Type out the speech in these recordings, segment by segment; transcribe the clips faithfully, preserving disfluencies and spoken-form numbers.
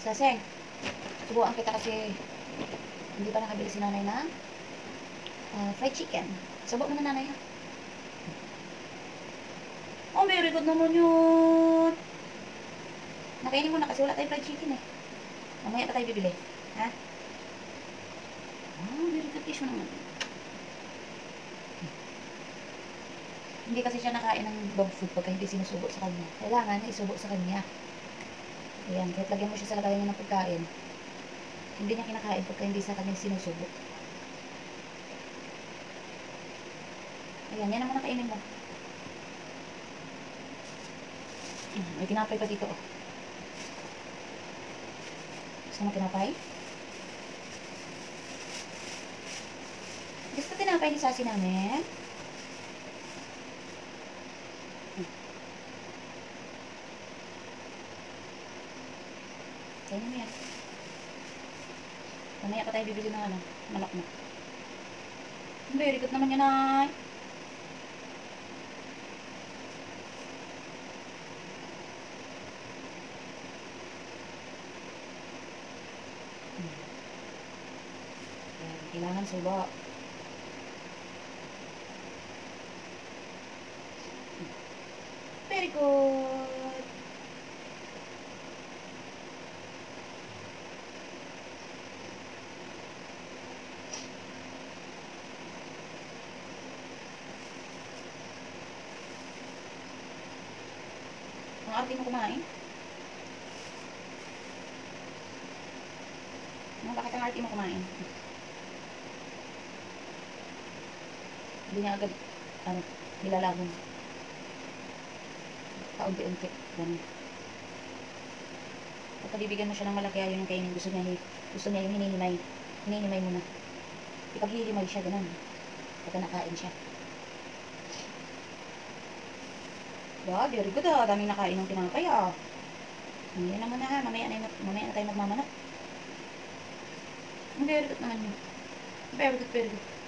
Saseng, subukan kita kasi hindi pa nakabili si nanay na uh, fried chicken. Subo mo na nanay ha. Oh, very good naman yun. Nakainin mo na kasi wala tayong fried chicken eh. Mamaya pa tayo bibili. Ha? Oh, very good dish mo naman. Hindi kasi siya nakain ng dog food pagka hindi sinusubo sa kanya. Kailangan isubo sa kanya. Ayan, kahit lagyan mo siya sa lagayan niya ng pagkain, hindi niya kinakain pagka hindi sa kanya sinusubo. Ayan, yan naman nakainin mo. May tinapay pa dito, oh. Gusto mo tinapay? Gusto tinapay ni Sassy namin? Kainin mo yan. Mamaya pa tayo bibili ng ano, manok na. Very good naman yan, ay. Hmm. Kailangan subo. Very good. Ang arte mo kumain? Ano, bakit ang arte mo kumain? Hindi niya agad, ano, nilalabong. Kaunti-unti. Ganun. Pagka bibigyan mo siya ng malaki, ayaw yung kainin. Gusto niya, gusto niya yung hinihimay. Hinihimay mo na. Ipaghihimay siya, ganun. Pagka nakain siya. Wow, very good ah. Daming nakain ng tinapay ah. Hindi naman na ha. Mamaya na, mamaya na tayo magmamanap. Very good naman yun. Very good, very good.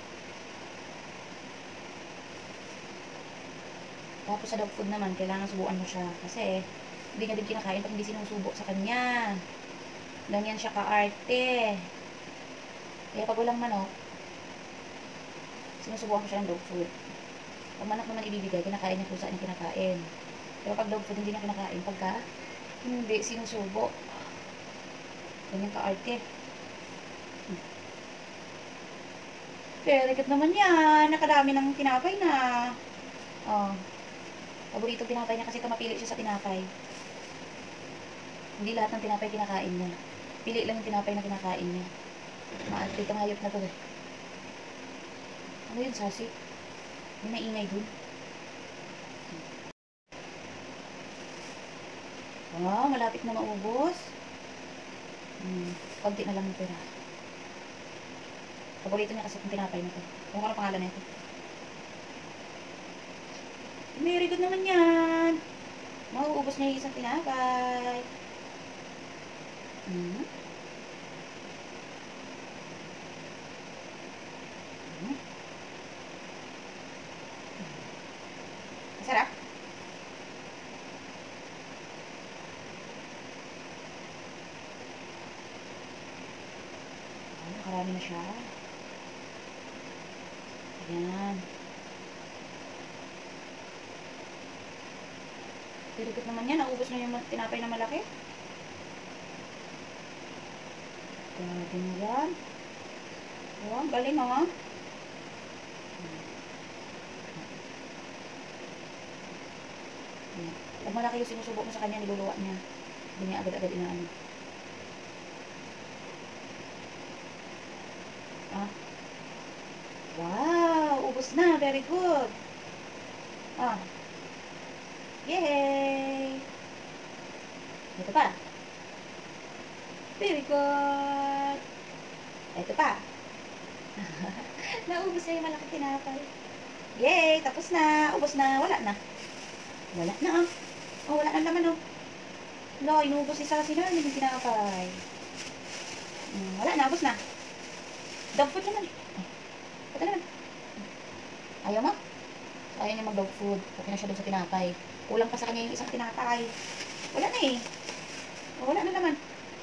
Tapos sa dog food naman, kailangan subuan mo siya. Kasi, hindi niya din kinakain pag hindi sinusubo sa kanya. Ganyan siya ka-arte. Kaya pag walang manok, sinusubuan ko siya ng dog food. Pag manok naman ibibigay, kinakain niya kung saan niya kinakain. Pero pag dog food, hindi niya kinakain. Pagka, hindi sinusubo. Ganyan ka-arte. Hmm. Very good naman yan. Nakadami ng tinapay na. Oh. Paborito tinapay niya kasi tumapili siya sa tinapay. Hindi lahat ng tinapay kinakain niya. Pili lang yung tinapay na kinakain niya. Maarte itong hayop na to eh. Ano yun, Sassy? May naingay dun. Wow, malapit na maubos. Hmm, konti na lang yung pera. Paborito niya kasi itong tinapay na to. Kung ano pangalan na ito. Very good naman yan. Mauubos niya yung isang tinapay. Hmm. Hmm. Masarap. Oh, nakarami na siya. Ayan. Very good naman yan. Naubos na yung tinapay na malaki. Grabe mo yan. Oh, galing oh. Pag malaki yung sinusubo mo sa kanya, niluluwa niya. Hindi niya agad-agad inaano. Ah. Wow! Ubos na. Very good. Ah. Yay! Ito pa. Very good. Ito pa. Naubos na yung malaki tinapay. Yay! Tapos na. Ubos na. Wala na. Wala na ah. Oh, wala na naman oh. Wala, inubos si Sassy na. Hindi tinapay. Hmm, wala na. Ubos na. Dog food naman. Ito naman. Ayaw mo? So, ayaw niya mag-dog food. Okay na siya doon sa tinapay. Kulang pa sa kanya yung isang tinapay. Wala na eh. Oh, wala na naman.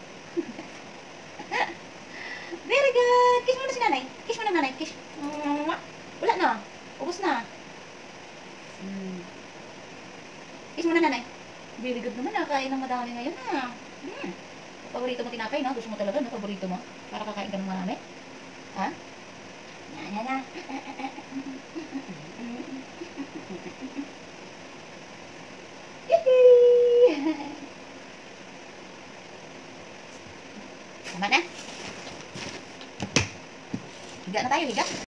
Hmm. Kiss mo na, nanay. Very good naman, nakain ng madami ngayon, ha. Hmm. Paborito mo tinapay, no? Gusto mo talaga, no? Paborito mo? Para kakain ka ng marami? Ha? Na, na, na. Yehey! Tama na. Higa na tayo, higa.